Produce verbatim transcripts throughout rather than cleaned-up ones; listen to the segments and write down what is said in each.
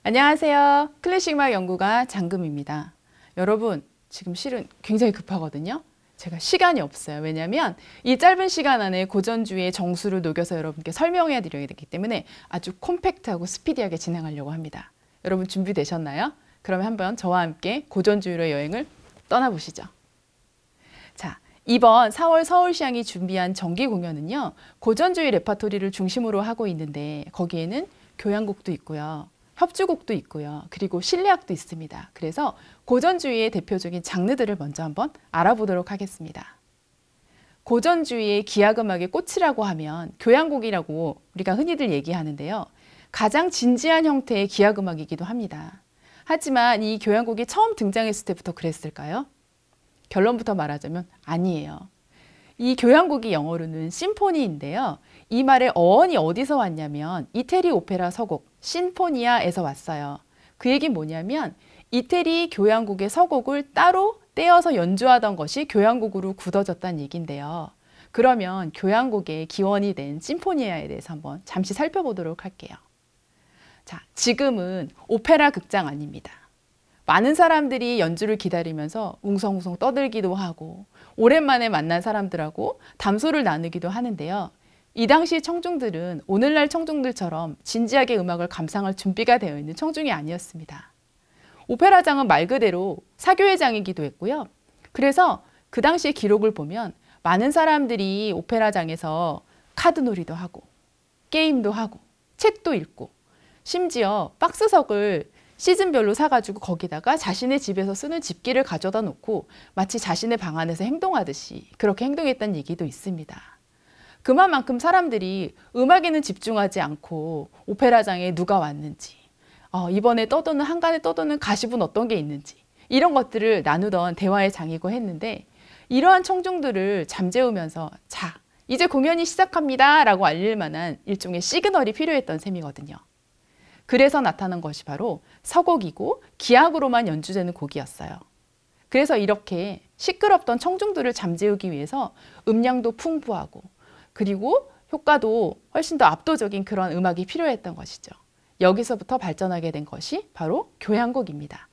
안녕하세요. 클래식 음악 연구가 장금입니다. 여러분, 지금 실은 굉장히 급하거든요. 제가 시간이 없어요. 왜냐하면 이 짧은 시간 안에 고전주의 정수를 녹여서 여러분께 설명해 드려야 되기 때문에 아주 콤팩트하고 스피디하게 진행하려고 합니다. 여러분 준비되셨나요? 그러면 한번 저와 함께 고전주의로 여행을 떠나보시죠. 자, 이번 사월 서울시향이 준비한 정기 공연은요, 고전주의 레파토리를 중심으로 하고 있는데 거기에는 교향곡도 있고요. 협주곡도 있고요. 그리고 실내악도 있습니다. 그래서 고전주의의 대표적인 장르들을 먼저 한번 알아보도록 하겠습니다. 고전주의의 기악음악의 꽃이라고 하면 교향곡이라고 우리가 흔히들 얘기하는데요. 가장 진지한 형태의 기악음악이기도 합니다. 하지만 이 교향곡이 처음 등장했을 때부터 그랬을까요? 결론부터 말하자면 아니에요. 이 교향곡이 영어로는 심포니인데요. 이 말의 어원이 어디서 왔냐면 이태리 오페라 서곡 신포니아에서 왔어요. 그 얘기는 뭐냐면 이태리 교향곡의 서곡을 따로 떼어서 연주하던 것이 교향곡으로 굳어졌다는 얘기인데요. 그러면 교향곡의 기원이 된 심포니아에 대해서 한번 잠시 살펴보도록 할게요. 자, 지금은 오페라 극장 아닙니다. 많은 사람들이 연주를 기다리면서 웅성웅성 떠들기도 하고 오랜만에 만난 사람들하고 담소를 나누기도 하는데요. 이 당시 청중들은 오늘날 청중들처럼 진지하게 음악을 감상할 준비가 되어 있는 청중이 아니었습니다. 오페라장은 말 그대로 사교의 장이기도 했고요. 그래서 그 당시의 기록을 보면 많은 사람들이 오페라장에서 카드놀이도 하고 게임도 하고 책도 읽고 심지어 박스석을 시즌별로 사가지고 거기다가 자신의 집에서 쓰는 집기를 가져다 놓고 마치 자신의 방 안에서 행동하듯이 그렇게 행동했다는 얘기도 있습니다. 그만큼 사람들이 음악에는 집중하지 않고 오페라장에 누가 왔는지, 어, 이번에 떠도는 한간에 떠도는 가십은 어떤 게 있는지 이런 것들을 나누던 대화의 장이고 했는데 이러한 청중들을 잠재우면서 자, 이제 공연이 시작합니다 라고 알릴 만한 일종의 시그널이 필요했던 셈이거든요. 그래서 나타난 것이 바로 서곡이고 기악으로만 연주되는 곡이었어요. 그래서 이렇게 시끄럽던 청중들을 잠재우기 위해서 음량도 풍부하고 그리고 효과도 훨씬 더 압도적인 그런 음악이 필요했던 것이죠. 여기서부터 발전하게 된 것이 바로 교향곡입니다.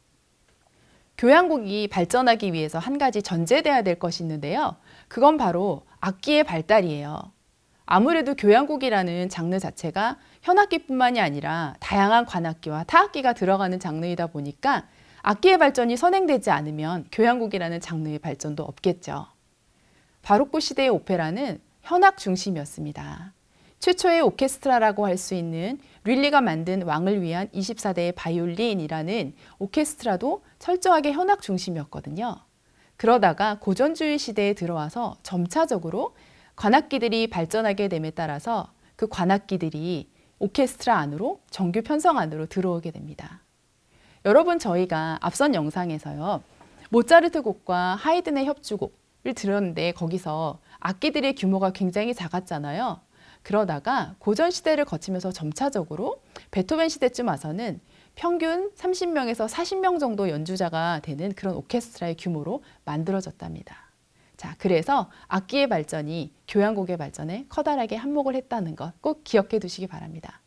교향곡이 발전하기 위해서 한 가지 전제돼야 될 것이 있는데요. 그건 바로 악기의 발달이에요. 아무래도 교향곡이라는 장르 자체가 현악기뿐만이 아니라 다양한 관악기와 타악기가 들어가는 장르이다 보니까 악기의 발전이 선행되지 않으면 교향곡이라는 장르의 발전도 없겠죠. 바로크 시대의 오페라는 현악 중심이었습니다. 최초의 오케스트라라고 할 수 있는 릴리가 만든 왕을 위한 이십사 대의 바이올린이라는 오케스트라도 철저하게 현악 중심이었거든요. 그러다가 고전주의 시대에 들어와서 점차적으로 관악기들이 발전하게 됨에 따라서 그 관악기들이 오케스트라 안으로 정규 편성 안으로 들어오게 됩니다. 여러분 저희가 앞선 영상에서요. 모차르트 곡과 하이든의 협주곡을 들었는데 거기서 악기들의 규모가 굉장히 작았잖아요. 그러다가 고전 시대를 거치면서 점차적으로 베토벤 시대쯤 와서는 평균 삼십 명에서 사십 명 정도 연주자가 되는 그런 오케스트라의 규모로 만들어졌답니다. 자, 그래서 악기의 발전이 교향곡의 발전에 커다랗게 한몫을 했다는 것 꼭 기억해 두시기 바랍니다.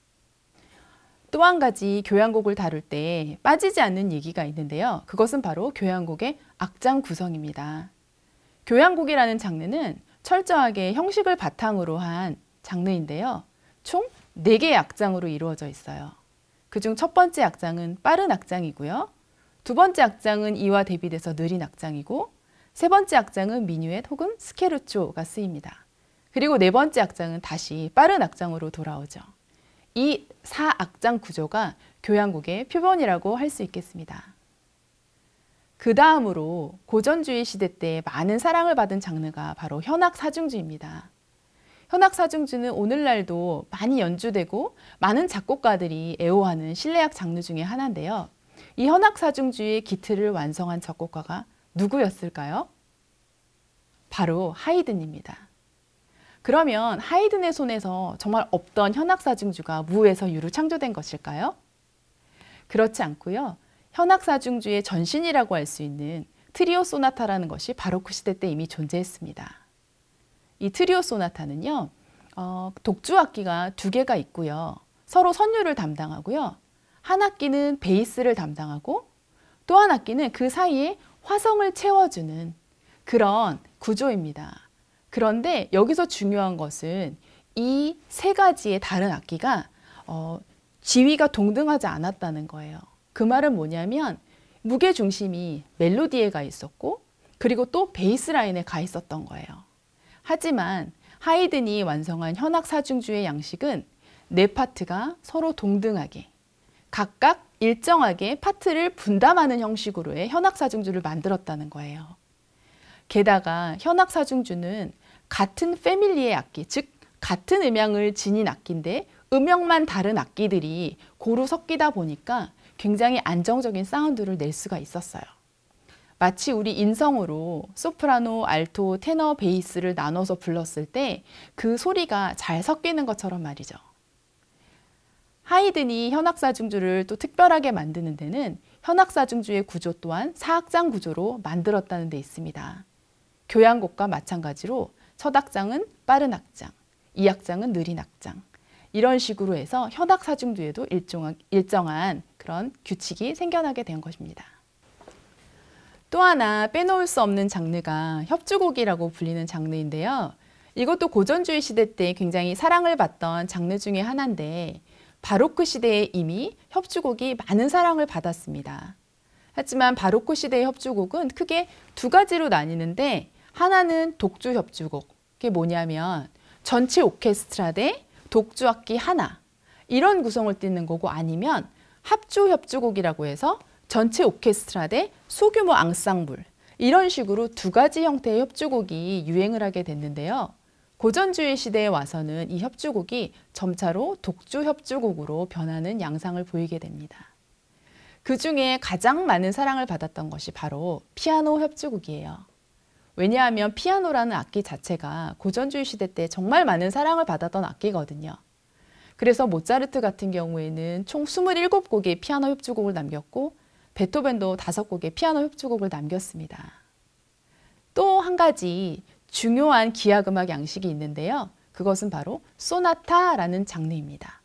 또 한 가지 교향곡을 다룰 때 빠지지 않는 얘기가 있는데요. 그것은 바로 교향곡의 악장 구성입니다. 교향곡이라는 장르는 철저하게 형식을 바탕으로 한 장르인데요. 총 네 개의 악장으로 이루어져 있어요. 그중 첫 번째 악장은 빠른 악장이고요. 두 번째 악장은 이와 대비돼서 느린 악장이고 세 번째 악장은 미뉴엣 혹은 스케르초가 쓰입니다. 그리고 네 번째 악장은 다시 빠른 악장으로 돌아오죠. 이 사 악장 구조가 교향곡의 표본이라고 할 수 있겠습니다. 그 다음으로 고전주의 시대 때 많은 사랑을 받은 장르가 바로 현악사중주입니다. 현악사중주는 오늘날도 많이 연주되고 많은 작곡가들이 애호하는 실내악 장르 중에 하나인데요. 이 현악사중주의 기틀을 완성한 작곡가가 누구였을까요? 바로 하이든입니다. 그러면 하이든의 손에서 정말 없던 현악사중주가 무에서 유로 창조된 것일까요? 그렇지 않고요. 현악사중주의 전신이라고 할 수 있는 트리오 소나타라는 것이 바로크 시대 때 이미 존재했습니다. 이 트리오 소나타는요. 어, 독주 악기가 두 개가 있고요. 서로 선율을 담당하고요. 한 악기는 베이스를 담당하고 또 한 악기는 그 사이에 화성을 채워주는 그런 구조입니다. 그런데 여기서 중요한 것은 이 세 가지의 다른 악기가 어, 지위가 동등하지 않았다는 거예요. 그 말은 뭐냐면 무게중심이 멜로디에 가 있었고 그리고 또 베이스 라인에 가 있었던 거예요. 하지만 하이든이 완성한 현악 사중주의 양식은 네 파트가 서로 동등하게 각각 일정하게 파트를 분담하는 형식으로의 현악 사중주를 만들었다는 거예요. 게다가 현악 사중주는 같은 패밀리의 악기, 즉 같은 음향을 지닌 악기인데 음역만 다른 악기들이 고루 섞이다 보니까 굉장히 안정적인 사운드를 낼 수가 있었어요. 마치 우리 인성으로 소프라노, 알토, 테너, 베이스를 나눠서 불렀을 때 그 소리가 잘 섞이는 것처럼 말이죠. 하이든이 현악사중주를 또 특별하게 만드는 데는 현악사중주의 구조 또한 사악장 구조로 만들었다는 데 있습니다. 교향곡과 마찬가지로 첫 악장은 빠른 악장, 이 악장은 느린 악장 이런 식으로 해서 현악사중주에도 일정한, 일정한 그런 규칙이 생겨나게 된 것입니다. 또 하나 빼놓을 수 없는 장르가 협주곡이라고 불리는 장르인데요. 이것도 고전주의 시대 때 굉장히 사랑을 받던 장르 중에 하나인데 바로크 시대에 이미 협주곡이 많은 사랑을 받았습니다. 하지만 바로크 시대의 협주곡은 크게 두 가지로 나뉘는데 하나는 독주 협주곡. 그게 뭐냐면 전체 오케스트라 대 독주악기 하나 이런 구성을 띠는 거고 아니면 합주 협주곡이라고 해서 전체 오케스트라 대 소규모 앙상블 이런 식으로 두 가지 형태의 협주곡이 유행을 하게 됐는데요. 고전주의 시대에 와서는 이 협주곡이 점차로 독주 협주곡으로 변하는 양상을 보이게 됩니다. 그 중에 가장 많은 사랑을 받았던 것이 바로 피아노 협주곡이에요. 왜냐하면 피아노라는 악기 자체가 고전주의 시대 때 정말 많은 사랑을 받았던 악기거든요. 그래서 모차르트 같은 경우에는 총 스물일곱 곡의 피아노 협주곡을 남겼고 베토벤도 다섯 곡의 피아노 협주곡을 남겼습니다. 또 한 가지 중요한 기하음악 양식이 있는데요. 그것은 바로 소나타라는 장르입니다.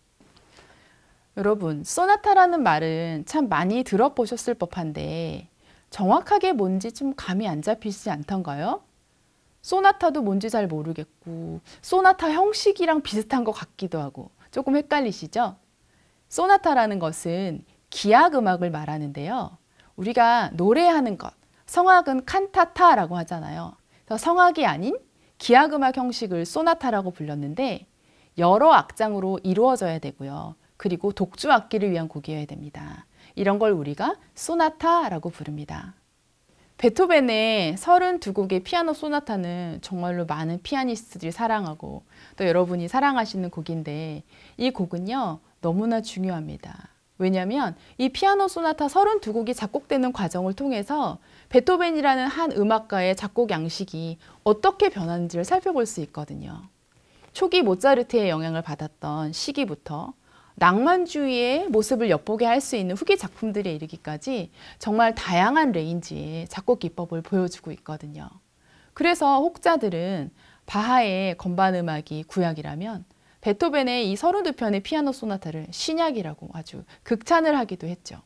여러분, 소나타라는 말은 참 많이 들어보셨을 법한데 정확하게 뭔지 좀 감이 안 잡히시지 않던가요? 소나타도 뭔지 잘 모르겠고 소나타 형식이랑 비슷한 것 같기도 하고 조금 헷갈리시죠? 소나타라는 것은 기하음악을 말하는데요. 우리가 노래하는 것, 성악은 칸타타라고 하잖아요. 그래서 성악이 아닌 기하음악 형식을 소나타라고 불렀는데 여러 악장으로 이루어져야 되고요. 그리고 독주 악기를 위한 곡이어야 됩니다. 이런 걸 우리가 소나타라고 부릅니다. 베토벤의 서른두 곡의 피아노 소나타는 정말로 많은 피아니스트들이 사랑하고 또 여러분이 사랑하시는 곡인데 이 곡은요 너무나 중요합니다. 왜냐하면 이 피아노 소나타 서른두 곡이 작곡되는 과정을 통해서 베토벤이라는 한 음악가의 작곡 양식이 어떻게 변하는지를 살펴볼 수 있거든요. 초기 모차르트의 영향을 받았던 시기부터 낭만주의의 모습을 엿보게 할 수 있는 후기 작품들에 이르기까지 정말 다양한 레인지의 작곡 기법을 보여주고 있거든요. 그래서 혹자들은 바하의 건반 음악이 구약이라면 베토벤의 이 서른두 편의 피아노 소나타를 신약이라고 아주 극찬을 하기도 했죠.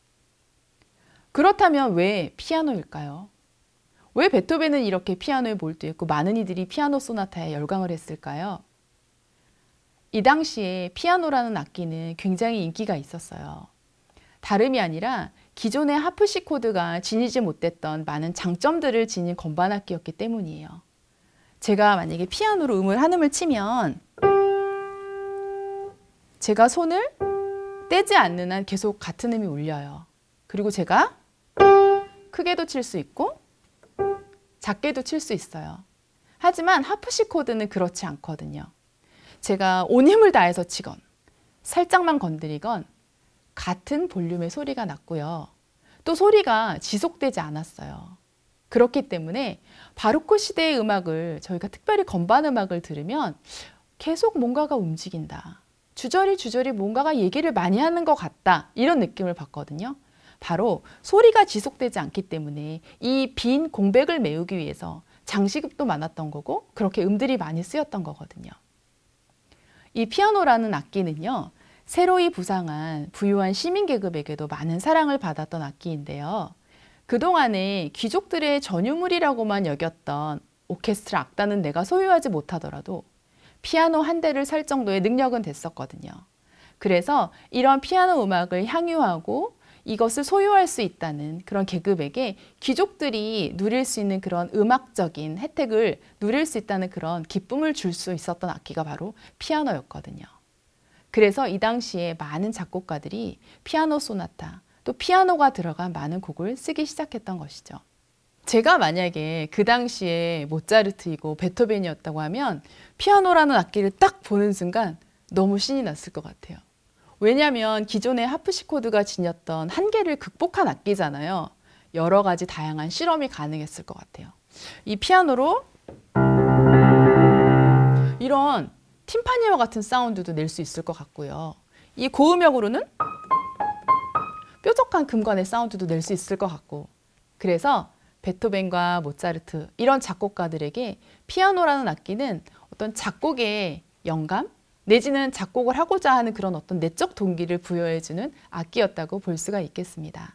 그렇다면 왜 피아노일까요? 왜 베토벤은 이렇게 피아노에 몰두했고 많은 이들이 피아노 소나타에 열광을 했을까요? 이 당시에 피아노라는 악기는 굉장히 인기가 있었어요. 다름이 아니라 기존의 하프시코드가 지니지 못했던 많은 장점들을 지닌 건반 악기였기 때문이에요. 제가 만약에 피아노로 음을 한 음을 치면 제가 손을 떼지 않는 한 계속 같은 음이 울려요. 그리고 제가 크게도 칠 수 있고 작게도 칠 수 있어요. 하지만 하프시코드는 그렇지 않거든요. 제가 온 힘을 다해서 치건 살짝만 건드리건 같은 볼륨의 소리가 났고요. 또 소리가 지속되지 않았어요. 그렇기 때문에 바로크 시대의 음악을 저희가 특별히 건반 음악을 들으면 계속 뭔가가 움직인다. 주저리 주저리 뭔가가 얘기를 많이 하는 것 같다. 이런 느낌을 받거든요. 바로 소리가 지속되지 않기 때문에 이 빈 공백을 메우기 위해서 장시급도 많았던 거고 그렇게 음들이 많이 쓰였던 거거든요. 이 피아노라는 악기는요. 새로이 부상한 부유한 시민 계급에게도 많은 사랑을 받았던 악기인데요. 그동안에 귀족들의 전유물이라고만 여겼던 오케스트라 악단은 내가 소유하지 못하더라도 피아노 한 대를 살 정도의 능력은 됐었거든요. 그래서 이런 피아노 음악을 향유하고 이것을 소유할 수 있다는 그런 계급에게 귀족들이 누릴 수 있는 그런 음악적인 혜택을 누릴 수 있다는 그런 기쁨을 줄 수 있었던 악기가 바로 피아노였거든요. 그래서 이 당시에 많은 작곡가들이 피아노 소나타, 또 피아노가 들어간 많은 곡을 쓰기 시작했던 것이죠. 제가 만약에 그 당시에 모차르트이고 베토벤이었다고 하면 피아노라는 악기를 딱 보는 순간 너무 신이 났을 것 같아요. 왜냐하면 기존의 하프시코드가 지녔던 한계를 극복한 악기잖아요. 여러 가지 다양한 실험이 가능했을 것 같아요. 이 피아노로 이런 팀파니와 같은 사운드도 낼 수 있을 것 같고요. 이 고음역으로는 뾰족한 금관의 사운드도 낼 수 있을 것 같고, 그래서 베토벤과 모차르트 이런 작곡가들에게 피아노라는 악기는 어떤 작곡의 영감 내지는 작곡을 하고자 하는 그런 어떤 내적 동기를 부여해주는 악기였다고 볼 수가 있겠습니다.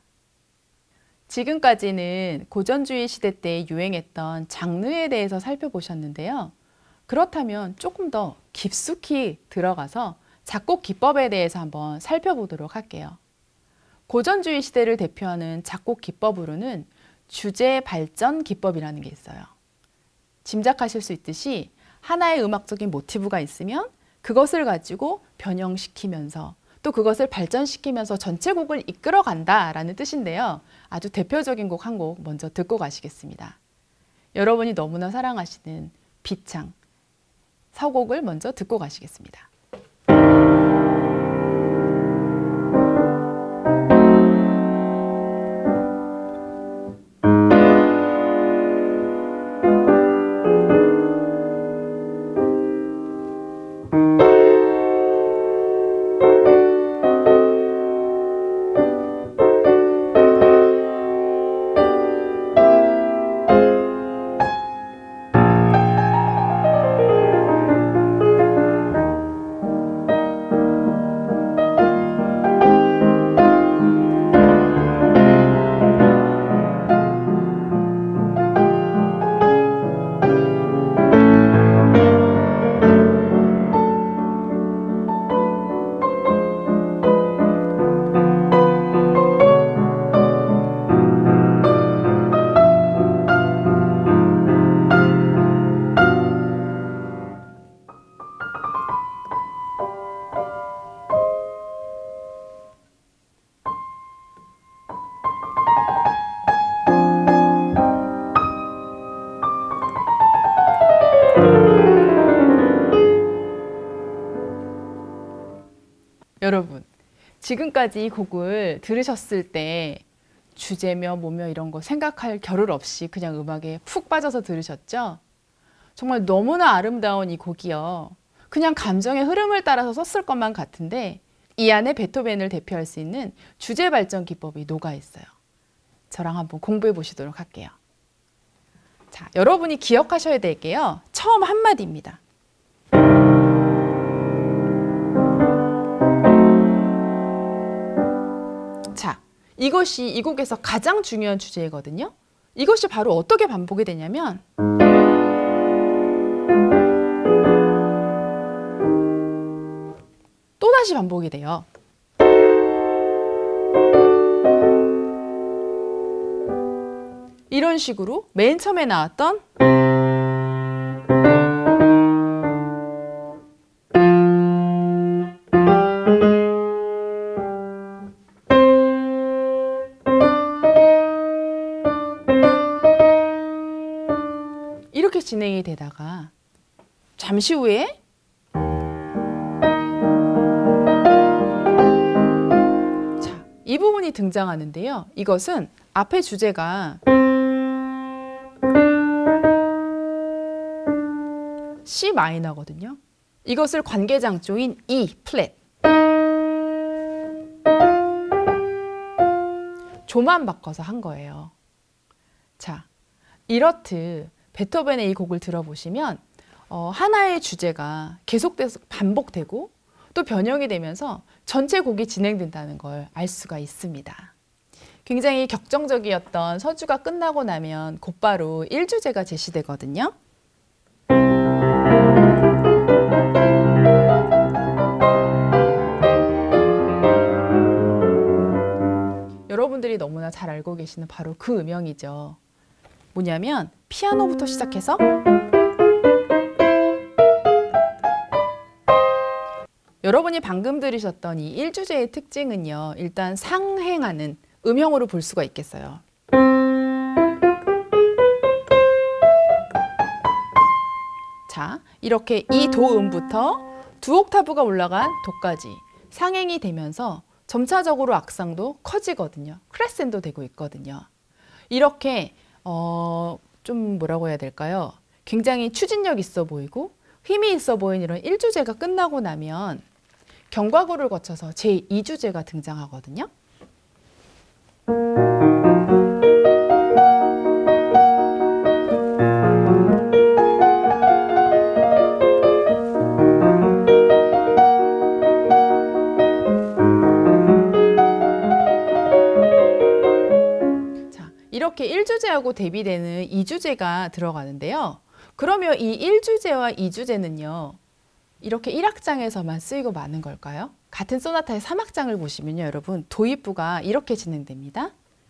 지금까지는 고전주의 시대 때 유행했던 장르에 대해서 살펴보셨는데요. 그렇다면 조금 더 깊숙이 들어가서 작곡 기법에 대해서 한번 살펴보도록 할게요. 고전주의 시대를 대표하는 작곡 기법으로는 주제 발전 기법이라는 게 있어요. 짐작하실 수 있듯이 하나의 음악적인 모티브가 있으면 그것을 가지고 변형시키면서 또 그것을 발전시키면서 전체 곡을 이끌어간다라는 뜻인데요. 아주 대표적인 곡 한 곡 먼저 듣고 가시겠습니다. 여러분이 너무나 사랑하시는 비창 서곡을 먼저 듣고 가시겠습니다. 여러분, 지금까지 이 곡을 들으셨을 때 주제며 뭐며 이런 거 생각할 겨를 없이 그냥 음악에 푹 빠져서 들으셨죠? 정말 너무나 아름다운 이 곡이요. 그냥 감정의 흐름을 따라서 썼을 것만 같은데 이 안에 베토벤을 대표할 수 있는 주제 발전 기법이 녹아 있어요. 저랑 한번 공부해 보시도록 할게요. 자, 여러분이 기억하셔야 될 게요. 처음 한마디입니다. 자, 이것이 이 곡에서 가장 중요한 주제거든요. 이것이 바로 어떻게 반복이 되냐면 또다시 반복이 돼요. 이런 식으로 맨 처음에 나왔던 이렇게 진행이 되다가 잠시 후에 자, 이 부분이 등장하는데요. 이것은 앞의 주제가 C 마이너거든요. 이것을 관계장조인 E 플랫 조만 바꿔서 한 거예요. 자, 이렇듯 베토벤의 이 곡을 들어보시면 어, 하나의 주제가 계속돼서 반복되고 또 변형이 되면서 전체 곡이 진행된다는 걸 알 수가 있습니다. 굉장히 격정적이었던 서주가 끝나고 나면 곧바로 일 주제가 제시되거든요. 여러분들이 너무나 잘 알고 계시는 바로 그 음영이죠. 뭐냐면 피아노부터 시작해서 여러분이 방금 들으셨던 이 일 주제의 특징은요. 일단 상행하는 음형으로 볼 수가 있겠어요. 자, 이렇게 이 도음부터 두 옥타브가 올라간 도까지 상행이 되면서 점차적으로 악상도 커지거든요. 크레센도 되고 있거든요. 이렇게 어, 좀 뭐라고 해야 될까요? 굉장히 추진력 있어 보이고 힘이 있어 보이는 이런 일 주제가 끝나고 나면 경과구를 거쳐서 제이 주제가 등장하거든요. 자, 이렇게 일 주제하고 대비되는 이 주제가 들어가는데요. 그러면 이 일 주제와 이 주제는요. 이렇게 일 악장에서만 쓰이고 마는 걸까요? 같은 소나타의 삼 악장을 보시면요. 여러분 도입부가 이렇게 진행됩니다.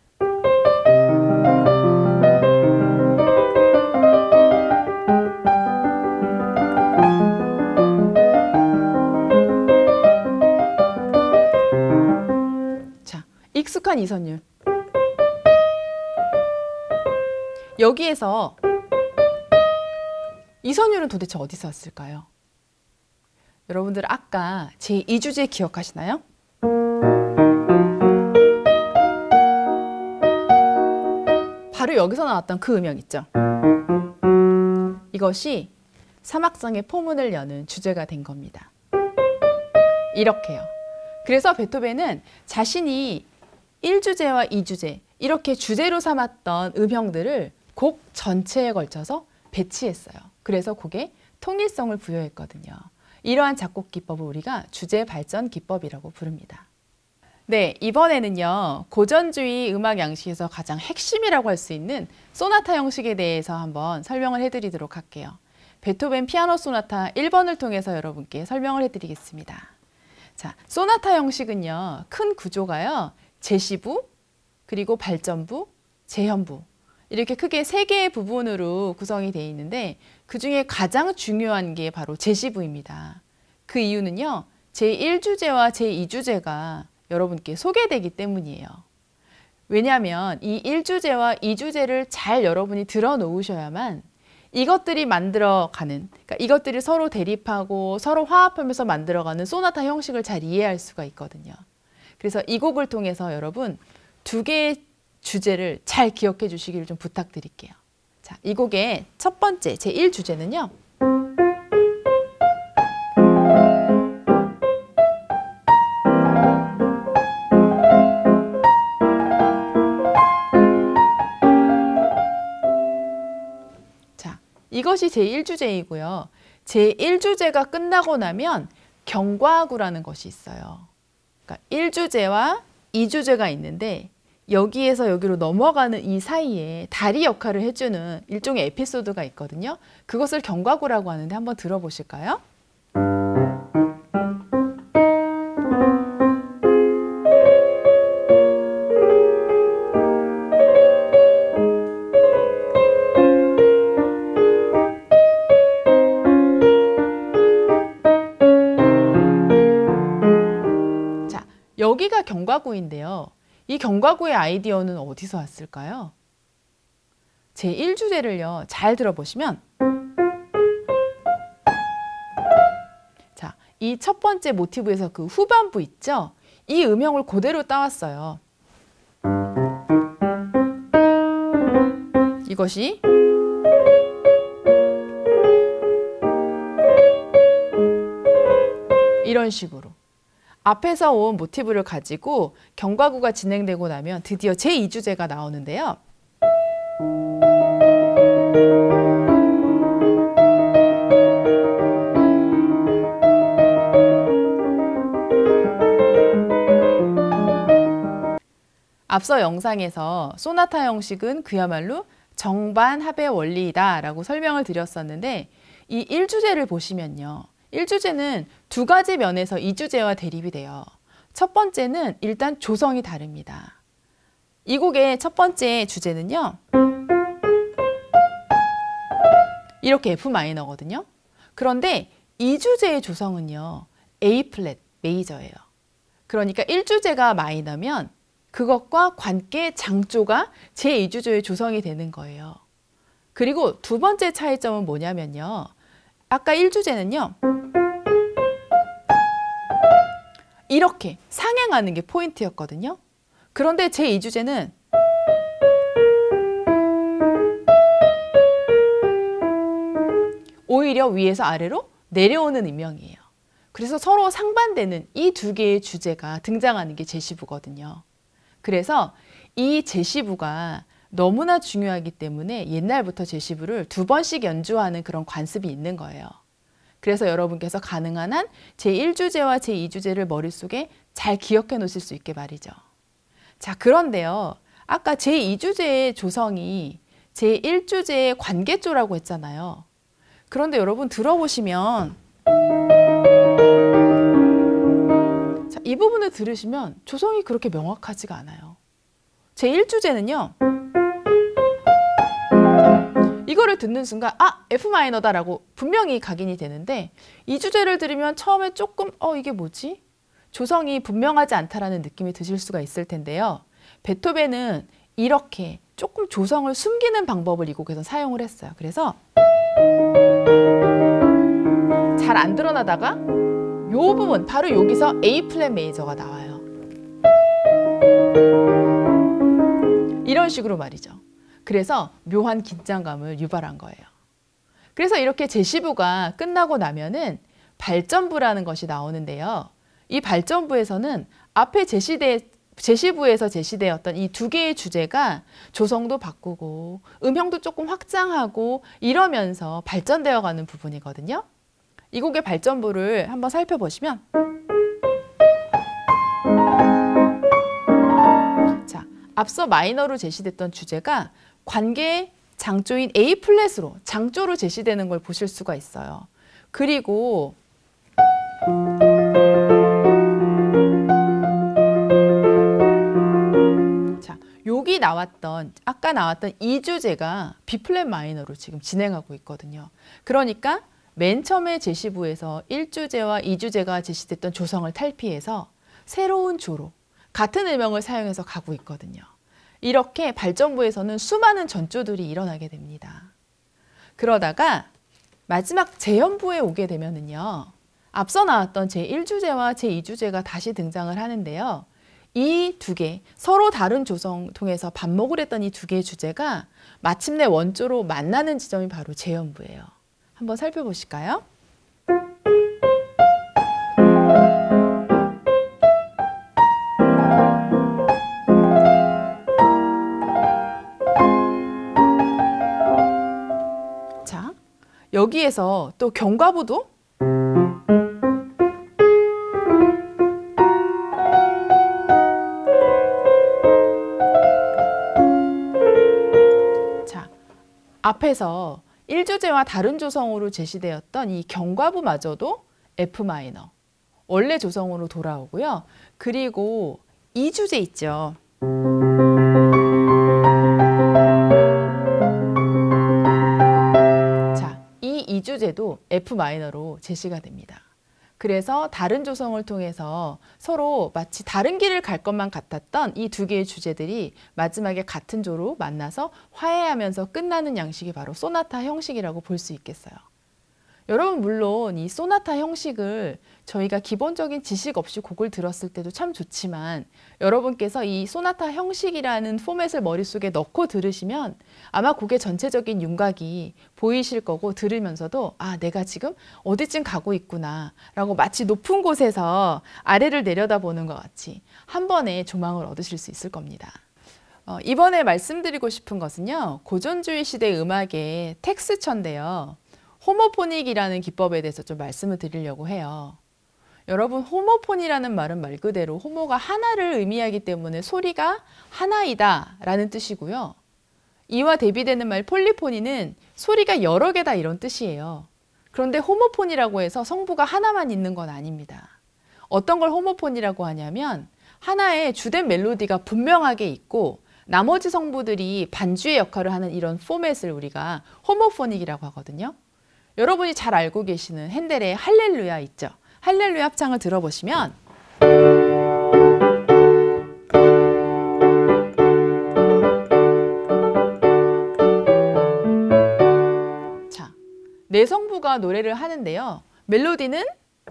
자, 익숙한 이선율. 여기에서 이선율은 도대체 어디서 왔을까요? 여러분들 아까 제이 주제 기억하시나요? 바로 여기서 나왔던 그 음영 있죠. 이것이 삼 악장의 포문을 여는 주제가 된 겁니다. 이렇게요. 그래서 베토벤은 자신이 일 주제와 이 주제 이렇게 주제로 삼았던 음형들을 곡 전체에 걸쳐서 배치했어요. 그래서 곡에 통일성을 부여했거든요. 이러한 작곡 기법을 우리가 주제 발전 기법이라고 부릅니다. 네, 이번에는요. 고전주의 음악 양식에서 가장 핵심이라고 할 수 있는 소나타 형식에 대해서 한번 설명을 해드리도록 할게요. 베토벤 피아노 소나타 일 번을 통해서 여러분께 설명을 해드리겠습니다. 자, 소나타 형식은요. 큰 구조가요. 제시부, 그리고 발전부, 재현부 이렇게 크게 세 개의 부분으로 구성이 되어 있는데 그중에 가장 중요한 게 바로 제시부입니다. 그 이유는요. 제일 주제와 제이 주제가 여러분께 소개되기 때문이에요. 왜냐하면 이 일 주제와 이 주제를 잘 여러분이 들어 놓으셔야만 이것들이 만들어가는, 그러니까 이것들이 서로 대립하고 서로 화합하면서 만들어가는 소나타 형식을 잘 이해할 수가 있거든요. 그래서 이 곡을 통해서 여러분 두 개의 주제를 잘 기억해 주시기를 좀 부탁드릴게요. 자, 이 곡의 첫 번째 제일 주제는요. 자, 이것이 제일 주제이고요. 제일 주제가 끝나고 나면 경과구라는 것이 있어요. 그러니까 일 주제와 이 주제가 있는데 여기에서 여기로 넘어가는 이 사이에 다리 역할을 해주는 일종의 에피소드가 있거든요. 그것을 경과구라고 하는데 한번 들어보실까요? 자, 여기가 경과구인데요. 이 경과구의 아이디어는 어디서 왔을까요? 제일 주제를요, 잘 들어보시면 자, 이 첫 번째 모티브에서 그 후반부 있죠? 이 음형을 그대로 따왔어요. 이것이 이런 식으로 앞에서 온 모티브를 가지고 경과구가 진행되고 나면 드디어 제이 주제가 나오는데요. 앞서 영상에서 소나타 형식은 그야말로 정반합의 원리이다 라고 설명을 드렸었는데 이 일 주제를 보시면요. 일 주제는 두 가지 면에서 이 주제와 대립이 돼요. 첫 번째는 일단 조성이 다릅니다. 이 곡의 첫 번째 주제는요. 이렇게 에프 마이너거든요. 그런데 이 주제의 조성은요. 에이 플랫 메이저예요. 그러니까 일 주제가 마이너면 그것과 관계 장조가 제이 주제의 조성이 되는 거예요. 그리고 두 번째 차이점은 뭐냐면요. 아까 일 주제는요. 이렇게 상행하는 게 포인트였거든요. 그런데 제이 주제는 오히려 위에서 아래로 내려오는 음영이에요. 그래서 서로 상반되는 이 두 개의 주제가 등장하는 게 제시부거든요. 그래서 이 제시부가 너무나 중요하기 때문에 옛날부터 제시부를 두 번씩 연주하는 그런 관습이 있는 거예요. 그래서 여러분께서 가능한 한 제일 주제와 제이 주제를 머릿속에 잘 기억해 놓으실 수 있게 말이죠. 자, 그런데요. 아까 제이 주제의 조성이 제일 주제의 관계조라고 했잖아요. 그런데 여러분 들어보시면 자, 이 부분을 들으시면 조성이 그렇게 명확하지가 않아요. 제일 주제는요. 이거를 듣는 순간 아! 에프 마이너다라고 분명히 각인이 되는데 이 주제를 들으면 처음에 조금 어 이게 뭐지? 조성이 분명하지 않다라는 느낌이 드실 수가 있을 텐데요. 베토벤은 이렇게 조금 조성을 숨기는 방법을 이 곡에서 사용을 했어요. 그래서 잘 안 드러나다가 요 부분, 바로 여기서 에이 플랫 메이저가 나와요. 이런 식으로 말이죠. 그래서 묘한 긴장감을 유발한 거예요. 그래서 이렇게 제시부가 끝나고 나면은 발전부라는 것이 나오는데요. 이 발전부에서는 앞에 제시대, 제시부에서 제시되었던 이 두 개의 주제가 조성도 바꾸고 음형도 조금 확장하고 이러면서 발전되어 가는 부분이거든요. 이 곡의 발전부를 한번 살펴보시면 자, 앞서 마이너로 제시됐던 주제가 관계의 장조인 에이 플랫으로 장조로 제시되는 걸 보실 수가 있어요. 그리고 자, 여기 나왔던 아까 나왔던 이 주제가 비 플랫 마이너로 지금 진행하고 있거든요. 그러니까 맨 처음에 제시부에서 일 주제와 이 주제가 제시됐던 조성을 탈피해서 새로운 조로 같은 음영을 사용해서 가고 있거든요. 이렇게 발전부에서는 수많은 전조들이 일어나게 됩니다. 그러다가 마지막 재연부에 오게 되면은요. 앞서 나왔던 제일 주제와 제이 주제가 다시 등장을 하는데요. 이 두 개, 서로 다른 조성 통해서 반목을 했던 이 두 개의 주제가 마침내 원조로 만나는 지점이 바로 재연부예요. 한번 살펴보실까요? 자, 여기에서 또 경과부도 자, 앞에서 일 주제와 다른 조성으로 제시되었던 이 경과부마저도 에프 마이너 원래 조성으로 돌아오고요. 그리고 이 주제 있죠. 자, 이 이 주제도 에프 마이너로 제시가 됩니다. 그래서 다른 조성을 통해서 서로 마치 다른 길을 갈 것만 같았던 이 두 개의 주제들이 마지막에 같은 조로 만나서 화해하면서 끝나는 양식이 바로 소나타 형식이라고 볼 수 있겠어요. 여러분 물론 이 소나타 형식을 저희가 기본적인 지식 없이 곡을 들었을 때도 참 좋지만 여러분께서 이 소나타 형식이라는 포맷을 머릿속에 넣고 들으시면 아마 곡의 전체적인 윤곽이 보이실 거고 들으면서도 아 내가 지금 어디쯤 가고 있구나 라고 마치 높은 곳에서 아래를 내려다보는 것 같이 한 번에 조망을 얻으실 수 있을 겁니다. 어, 이번에 말씀드리고 싶은 것은요. 고전주의 시대 음악의 텍스처인데요. 호모포닉이라는 기법에 대해서 좀 말씀을 드리려고 해요. 여러분 호모폰이라는 말은 말 그대로 호모가 하나를 의미하기 때문에 소리가 하나이다 라는 뜻이고요. 이와 대비되는 말 폴리포니는 소리가 여러 개다 이런 뜻이에요. 그런데 호모폰이라고 해서 성부가 하나만 있는 건 아닙니다. 어떤 걸 호모폰이라고 하냐면 하나의 주된 멜로디가 분명하게 있고 나머지 성부들이 반주의 역할을 하는 이런 포맷을 우리가 호모포닉이라고 하거든요. 여러분이 잘 알고 계시는 핸델의 할렐루야 있죠. 할렐루야 합창을 들어보시면 자, 네 성부가 노래를 하는데요. 멜로디는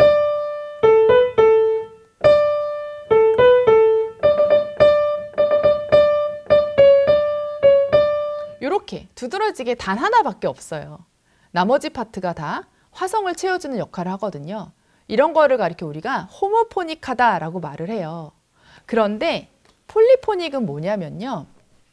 이렇게 두드러지게 단 하나밖에 없어요. 나머지 파트가 다 화성을 채워주는 역할을 하거든요. 이런 거를 가리켜 우리가 호모포닉하다라고 말을 해요. 그런데 폴리포닉은 뭐냐면요.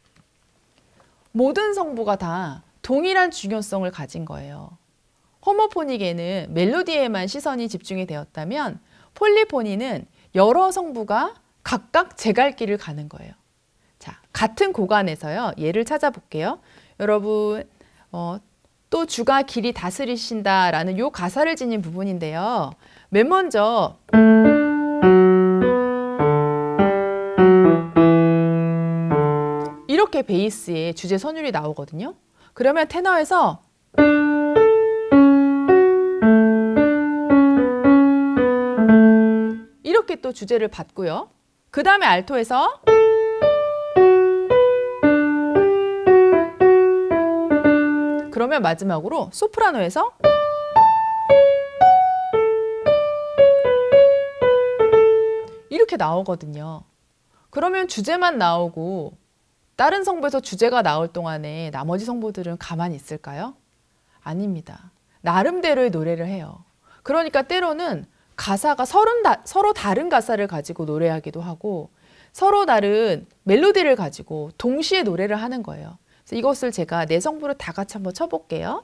모든 성부가 다 동일한 중요성을 가진 거예요. 호모포닉에는 멜로디에만 시선이 집중이 되었다면 폴리포니는 여러 성부가 각각 제 갈 길을 가는 거예요. 자, 같은 곡안에서요. 예를 찾아볼게요. 여러분 어, 또 주가 길이 다스리신다라는 요 가사를 지닌 부분인데요. 맨 먼저 이렇게 베이스에 주제 선율이 나오거든요. 그러면 테너에서 이렇게 또 주제를 받고요. 그 다음에 알토에서 그러면 마지막으로 소프라노에서 이렇게 나오거든요. 그러면 주제만 나오고 다른 성부에서 주제가 나올 동안에 나머지 성부들은 가만히 있을까요? 아닙니다. 나름대로의 노래를 해요. 그러니까 때로는 가사가 서로, 다, 서로 다른 가사를 가지고 노래하기도 하고 서로 다른 멜로디를 가지고 동시에 노래를 하는 거예요. 그래서 이것을 제가 네 성부를 다 같이 한번 쳐볼게요.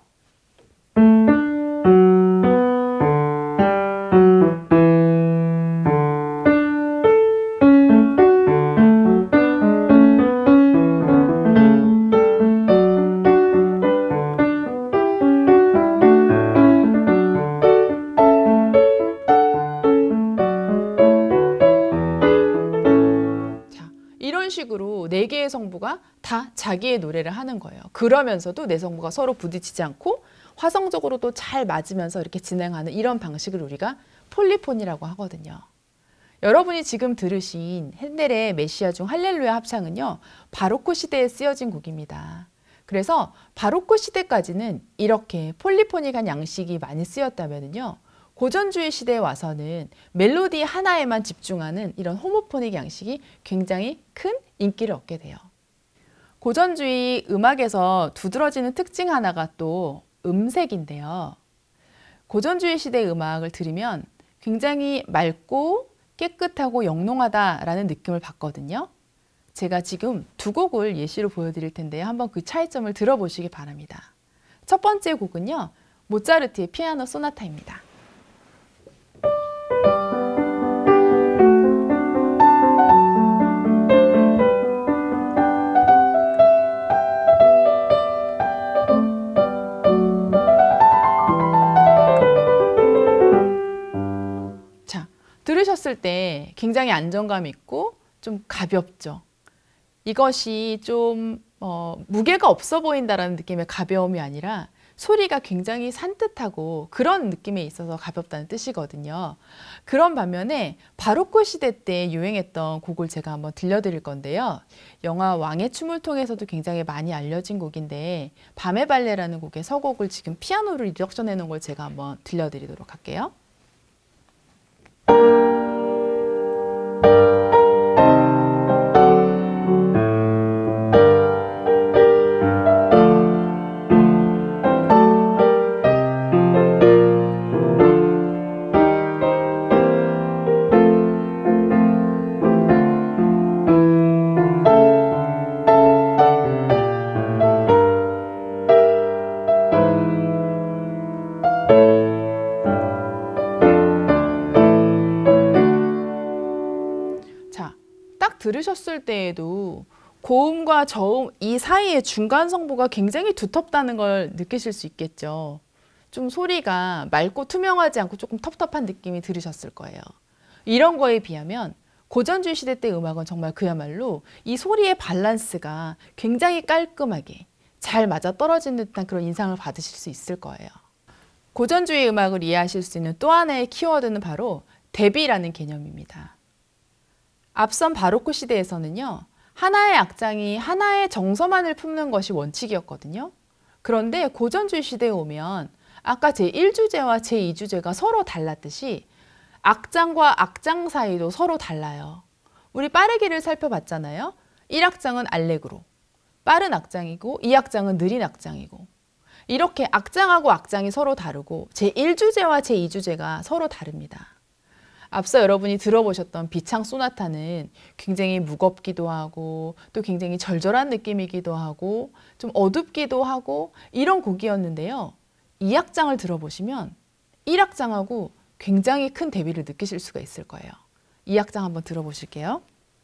이런 식으로 네 개의 성부가 다 자기의 노래를 하는 거예요. 그러면서도 네 성부가 서로 부딪히지 않고 화성적으로도 잘 맞으면서 이렇게 진행하는 이런 방식을 우리가 폴리폰이라고 하거든요. 여러분이 지금 들으신 핸델의 메시아 중 할렐루야 합창은요. 바로크 시대에 쓰여진 곡입니다. 그래서 바로크 시대까지는 이렇게 폴리포닉한 양식이 많이 쓰였다면요. 고전주의 시대에 와서는 멜로디 하나에만 집중하는 이런 호모포닉 양식이 굉장히 큰 인기를 얻게 돼요. 고전주의 음악에서 두드러지는 특징 하나가 또 음색인데요. 고전주의 시대의 음악을 들으면 굉장히 맑고 깨끗하고 영롱하다라는 느낌을 받거든요. 제가 지금 두 곡을 예시로 보여드릴 텐데요. 한번 그 차이점을 들어보시기 바랍니다. 첫 번째 곡은요. 모차르트의 피아노 소나타입니다. 자, 들으셨을 때 굉장히 안정감 있고 좀 가볍죠. 이것이 좀 어, 무게가 없어 보인다라는 느낌의 가벼움이 아니라 소리가 굉장히 산뜻하고 그런 느낌에 있어서 가볍다는 뜻이거든요. 그런 반면에 바로크 시대 때 유행했던 곡을 제가 한번 들려드릴 건데요. 영화 왕의 춤을 통해서도 굉장히 많이 알려진 곡인데 밤의 발레라는 곡의 서곡을 지금 피아노로 리덕션해 놓은 걸 제가 한번 들려드리도록 할게요. 들으셨을 때에도 고음과 저음 이 사이의 중간 성보가 굉장히 두텁다는 걸 느끼실 수 있겠죠. 좀 소리가 맑고 투명하지 않고 조금 텁텁한 느낌이 들으셨을 거예요. 이런 거에 비하면 고전주의 시대 때 음악은 정말 그야말로 이 소리의 밸런스가 굉장히 깔끔하게 잘 맞아떨어지는 듯한 그런 인상을 받으실 수 있을 거예요. 고전주의 음악을 이해하실 수 있는 또 하나의 키워드는 바로 대비라는 개념입니다. 앞선 바로크 시대에서는요, 하나의 악장이 하나의 정서만을 품는 것이 원칙이었거든요. 그런데 고전주의 시대에 오면 아까 제일 주제와 제이 주제가 서로 달랐듯이 악장과 악장 사이도 서로 달라요. 우리 빠르기를 살펴봤잖아요. 일 악장은 알레그로, 빠른 악장이고 이 악장은 느린 악장이고, 이렇게 악장하고 악장이 서로 다르고 제일 주제와 제이 주제가 서로 다릅니다. 앞서 여러분이 들어보셨던 비창 소나타는 굉장히 무겁기도 하고 또 굉장히 절절한 느낌이기도 하고 좀 어둡기도 하고 이런 곡이었는데요. 이 악장을 들어보시면 일 악장하고 굉장히 큰 대비를 느끼실 수가 있을 거예요. 이 악장 한번 들어보실게요.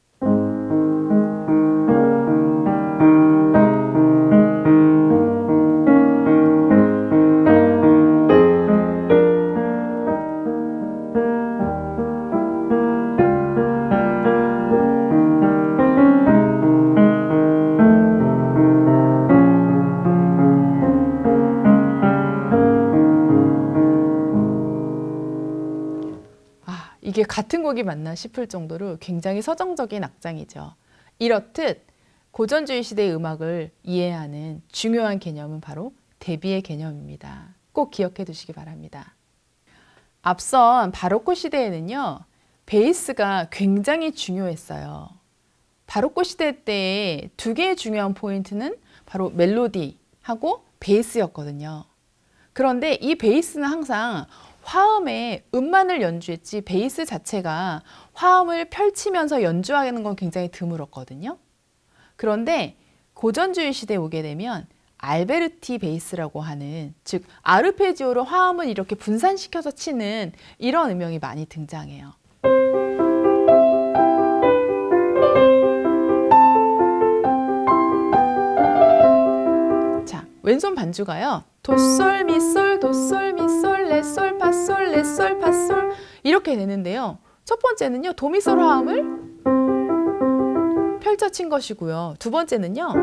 이게 같은 곡이 맞나 싶을 정도로 굉장히 서정적인 악장이죠. 이렇듯 고전주의 시대의 음악을 이해하는 중요한 개념은 바로 대비의 개념입니다. 꼭 기억해 두시기 바랍니다. 앞선 바로크 시대에는요, 베이스가 굉장히 중요했어요. 바로크 시대 때의 두 개의 중요한 포인트는 바로 멜로디하고 베이스였거든요. 그런데 이 베이스는 항상 화음에 음만을 연주했지 베이스 자체가 화음을 펼치면서 연주하는 건 굉장히 드물었거든요. 그런데 고전주의 시대에 오게 되면 알베르티 베이스라고 하는, 즉 아르페지오로 화음을 이렇게 분산시켜서 치는 이런 음역이 많이 등장해요. 자, 왼손 반주가요. 도솔 미솔 도솔 미솔 레솔 파솔 레솔 파솔 이렇게 되는데요. 첫 번째는요, 도미솔 화음을 펼쳐 친 것이고요. 두 번째는요,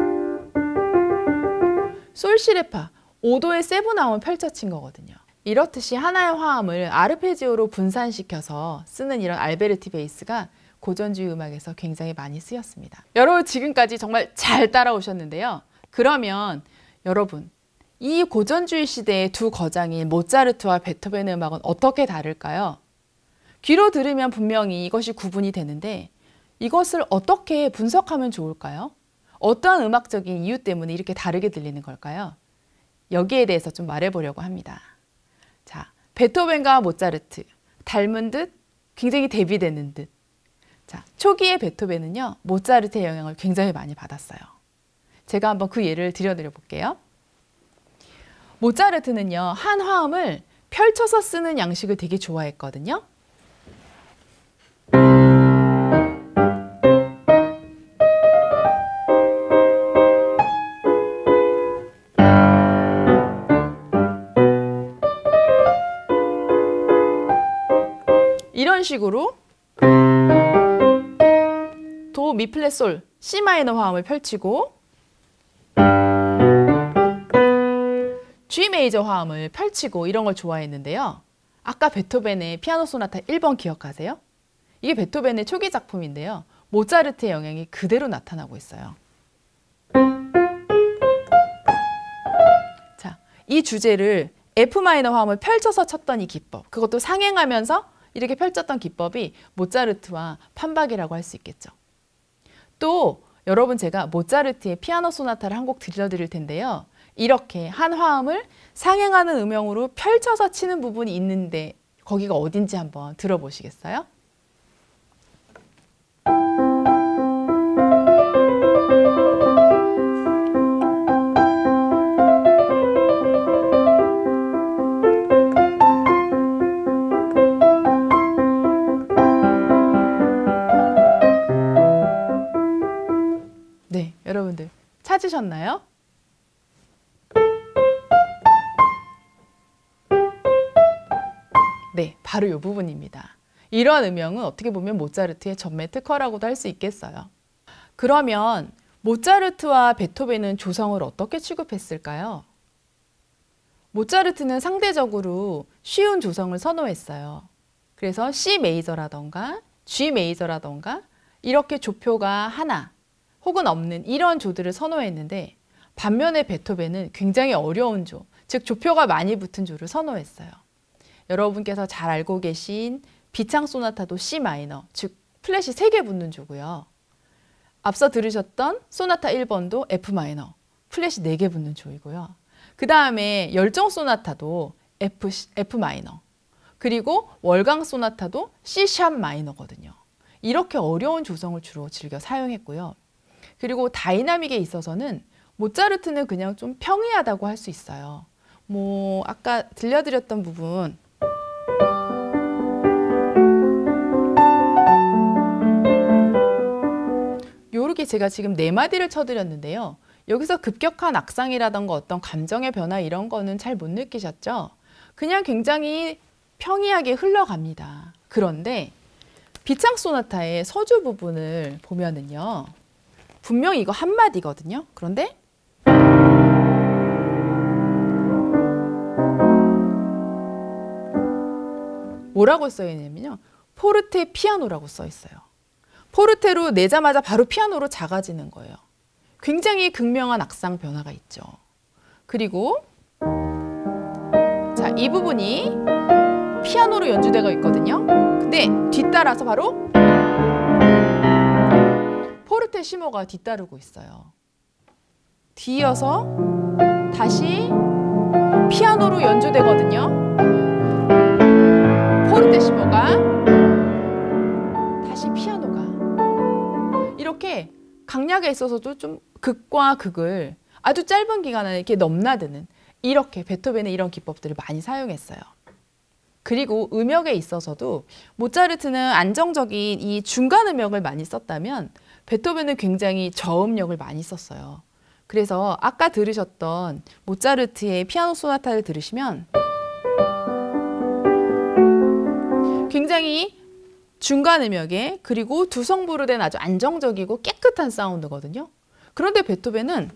솔시레파 오 도의 세븐 화음을 펼쳐 친 거거든요. 이렇듯이 하나의 화음을 아르페지오로 분산시켜서 쓰는 이런 알베르티 베이스가 고전주의 음악에서 굉장히 많이 쓰였습니다. 여러분 지금까지 정말 잘 따라오셨는데요. 그러면 여러분, 이 고전주의 시대의 두 거장인 모차르트와 베토벤의 음악은 어떻게 다를까요? 귀로 들으면 분명히 이것이 구분이 되는데 이것을 어떻게 분석하면 좋을까요? 어떠한 음악적인 이유 때문에 이렇게 다르게 들리는 걸까요? 여기에 대해서 좀 말해보려고 합니다. 자, 베토벤과 모차르트, 닮은 듯 굉장히 대비되는 듯. 자, 초기의 베토벤은요, 모차르트의 영향을 굉장히 많이 받았어요. 제가 한번 그 예를 들여드려 볼게요. 모차르트는요, 한 화음을 펼쳐서 쓰는 양식을 되게 좋아했거든요. 이런 식으로 도, 미, 플랫, 솔, 씨 마이너 화음을 펼치고 G 메이저 화음을 펼치고 이런 걸 좋아했는데요. 아까 베토벤의 피아노 소나타 일 번 기억하세요? 이게 베토벤의 초기 작품인데요. 모차르트의 영향이 그대로 나타나고 있어요. 자, 이 주제를 F 마이너 화음을 펼쳐서 쳤던 이 기법, 그것도 상행하면서 이렇게 펼쳤던 기법이 모차르트와 판박이라고 할 수 있겠죠. 또 여러분, 제가 모차르트의 피아노 소나타를 한 곡 들려드릴 텐데요. 이렇게 한 화음을 상행하는 음영으로 펼쳐서 치는 부분이 있는데 거기가 어딘지 한번 들어보시겠어요? 찾으셨나요? 네, 바로 이 부분입니다. 이러한 음영은 어떻게 보면 모차르트의 전매 특허라고도 할 수 있겠어요. 그러면 모차르트와 베토벤은 조성을 어떻게 취급했을까요? 모차르트는 상대적으로 쉬운 조성을 선호했어요. 그래서 C 메이저라던가 G 메이저라던가 이렇게 조표가 하나 혹은 없는 이런 조들을 선호했는데, 반면에 베토벤은 굉장히 어려운 조, 즉 조표가 많이 붙은 조를 선호했어요. 여러분께서 잘 알고 계신 비창 소나타도 C 마이너, 즉 플랫이 세 개 붙는 조고요. 앞서 들으셨던 소나타 일 번도 F 마이너, 플랫이 네 개 붙는 조이고요. 그 다음에 열정 소나타도 F, F 마이너, 그리고 월강 소나타도 C 샵 마이너거든요. 이렇게 어려운 조성을 주로 즐겨 사용했고요. 그리고 다이나믹에 있어서는 모차르트는 그냥 좀 평이하다고 할 수 있어요. 뭐 아까 들려드렸던 부분, 요렇게 제가 지금 네 마디를 쳐드렸는데요. 여기서 급격한 악상이라던가 어떤 감정의 변화 이런 거는 잘 못 느끼셨죠? 그냥 굉장히 평이하게 흘러갑니다. 그런데 비창 소나타의 서주 부분을 보면은요, 분명히 이거 한 마디거든요. 그런데 뭐라고 써 있냐면요, 포르테 피아노라고 써 있어요. 포르테로 내자마자 바로 피아노로 작아지는 거예요. 굉장히 극명한 악상 변화가 있죠. 그리고 자, 이 부분이 피아노로 연주되고 있거든요. 근데 뒤따라서 바로 포르테시모가 뒤따르고 있어요. 뒤이어서 다시 피아노로 연주되거든요. 포르테시모가 다시 피아노가, 이렇게 강약에 있어서도 좀 극과 극을 아주 짧은 기간 안에 이렇게 넘나드는, 이렇게 베토벤은 이런 기법들을 많이 사용했어요. 그리고 음역에 있어서도 모차르트는 안정적인 이 중간 음역을 많이 썼다면 베토벤은 굉장히 저음역을 많이 썼어요. 그래서 아까 들으셨던 모차르트의 피아노 소나타를 들으시면 굉장히 중간 음역에, 그리고 두성부로 된 아주 안정적이고 깨끗한 사운드거든요. 그런데 베토벤은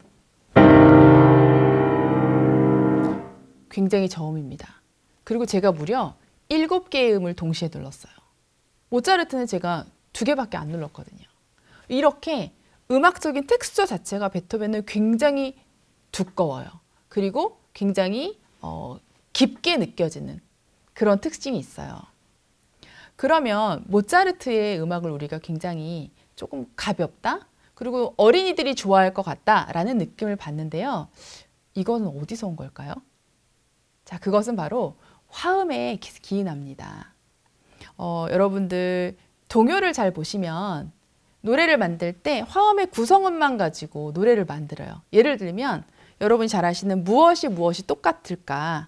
굉장히 저음입니다. 그리고 제가 무려 일곱 개의 음을 동시에 눌렀어요. 모차르트는 제가 두 개밖에 안 눌렀거든요. 이렇게 음악적인 텍스처 자체가 베토벤은 굉장히 두꺼워요. 그리고 굉장히 어, 깊게 느껴지는 그런 특징이 있어요. 그러면 모차르트의 음악을 우리가 굉장히 조금 가볍다, 그리고 어린이들이 좋아할 것 같다라는 느낌을 받는데요. 이거는 어디서 온 걸까요? 자, 그것은 바로 화음에 기인합니다. 어, 여러분들 동요를 잘 보시면 노래를 만들 때 화음의 구성음만 가지고 노래를 만들어요. 예를 들면 여러분이 잘 아시는 무엇이 무엇이 똑같을까?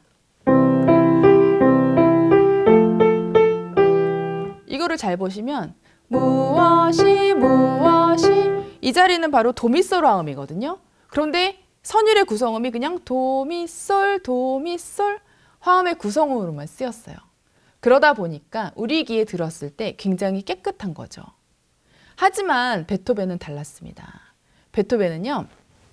이거를 잘 보시면 무엇이 무엇이, 이 자리는 바로 도미솔 화음이거든요. 그런데 선율의 구성음이 그냥 도미솔 도미솔 화음의 구성음으로만 쓰였어요. 그러다 보니까 우리 귀에 들었을 때 굉장히 깨끗한 거죠. 하지만 베토벤은 달랐습니다. 베토벤은요,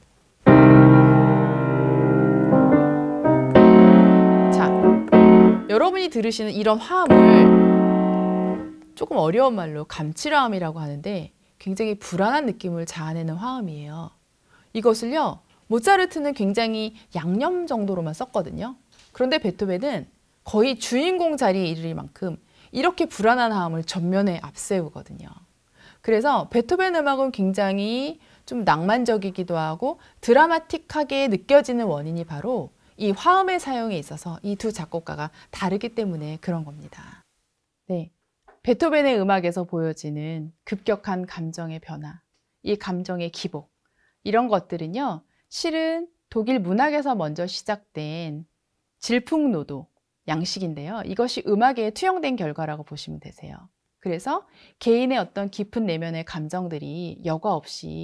자, 여러분이 들으시는 이런 화음을 조금 어려운 말로 감칠화음이라고 하는데 굉장히 불안한 느낌을 자아내는 화음이에요. 이것을요, 모차르트는 굉장히 양념 정도로만 썼거든요. 그런데 베토벤은 거의 주인공 자리에 이를 만큼 이렇게 불안한 화음을 전면에 앞세우거든요. 그래서 베토벤 음악은 굉장히 좀 낭만적이기도 하고 드라마틱하게 느껴지는 원인이 바로 이 화음의 사용에 있어서 이 두 작곡가가 다르기 때문에 그런 겁니다. 네, 베토벤의 음악에서 보여지는 급격한 감정의 변화, 이 감정의 기복, 이런 것들은요, 실은 독일 문학에서 먼저 시작된 질풍노도 양식인데요. 이것이 음악에 투영된 결과라고 보시면 되세요. 그래서 개인의 어떤 깊은 내면의 감정들이 여과 없이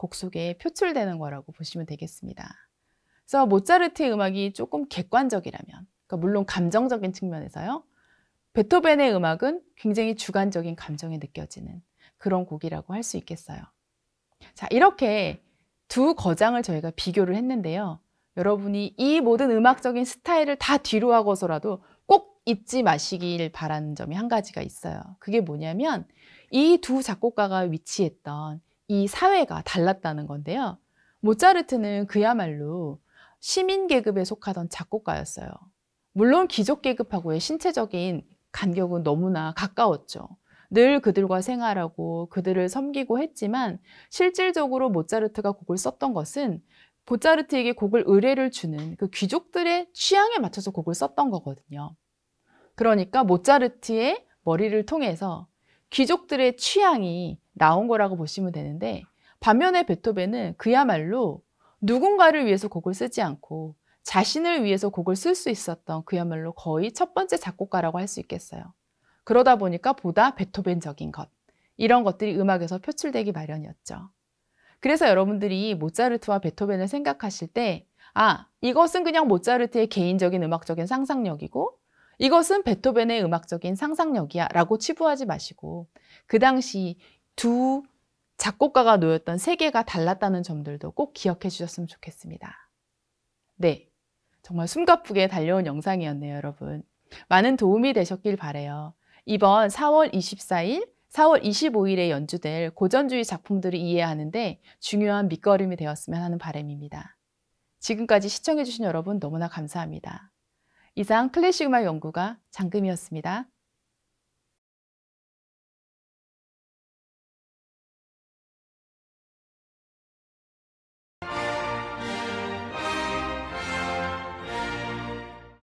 곡 속에 표출되는 거라고 보시면 되겠습니다. 그래서 모차르트의 음악이 조금 객관적이라면, 그러니까 물론 감정적인 측면에서요, 베토벤의 음악은 굉장히 주관적인 감정이 느껴지는 그런 곡이라고 할 수 있겠어요. 자, 이렇게 두 거장을 저희가 비교를 했는데요. 여러분이 이 모든 음악적인 스타일을 다 뒤로 하고서라도 꼭 잊지 마시길 바라는 점이 한 가지가 있어요. 그게 뭐냐면 이 두 작곡가가 위치했던 이 사회가 달랐다는 건데요. 모차르트는 그야말로 시민 계급에 속하던 작곡가였어요. 물론 귀족 계급하고의 신체적인 간격은 너무나 가까웠죠. 늘 그들과 생활하고 그들을 섬기고 했지만 실질적으로 모차르트가 곡을 썼던 것은 모차르트에게 곡을 의뢰를 주는 그 귀족들의 취향에 맞춰서 곡을 썼던 거거든요. 그러니까 모차르트의 머리를 통해서 귀족들의 취향이 나온 거라고 보시면 되는데, 반면에 베토벤은 그야말로 누군가를 위해서 곡을 쓰지 않고 자신을 위해서 곡을 쓸 수 있었던 그야말로 거의 첫 번째 작곡가라고 할 수 있겠어요. 그러다 보니까 보다 베토벤적인 것, 이런 것들이 음악에서 표출되기 마련이었죠. 그래서 여러분들이 모차르트와 베토벤을 생각하실 때, 아, 이것은 그냥 모차르트의 개인적인 음악적인 상상력이고 이것은 베토벤의 음악적인 상상력이야 라고 치부하지 마시고, 그 당시 두 작곡가가 놓였던 세계가 달랐다는 점들도 꼭 기억해 주셨으면 좋겠습니다. 네, 정말 숨가쁘게 달려온 영상이었네요, 여러분. 많은 도움이 되셨길 바라요. 이번 사월 이십사일, 사월 이십오일에 연주될 고전주의 작품들을 이해하는데 중요한 밑거름이 되었으면 하는 바람입니다. 지금까지 시청해 주신 여러분 너무나 감사합니다. 이상 클래식 음악 연구가 장금이었습니다.